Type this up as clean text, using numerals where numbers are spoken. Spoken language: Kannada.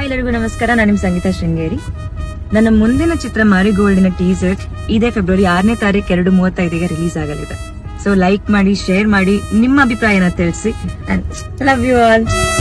ಹಾಯ್ ಎಲ್ಲರಿಗೂ ನಮಸ್ಕಾರ, ನಾನು ನಿಮ್ ಸಂಗೀತ ಶೃಂಗೇರಿ. ನನ್ನ ಮುಂದಿನ ಚಿತ್ರ ಮಾರಿಗೋಲ್ಡಿನ ಟೀಸರ್ ಇದೇ ಫೆಬ್ರವರಿ 6ನೇ ತಾರೀಕು 2:35ಗೆ ರಿಲೀಸ್ ಆಗಲಿದೆ. ಸೊ ಲೈಕ್ ಮಾಡಿ, ಶೇರ್ ಮಾಡಿ, ನಿಮ್ಮ ಅಭಿಪ್ರಾಯನ ತಿಳಿಸಿ. And love you all.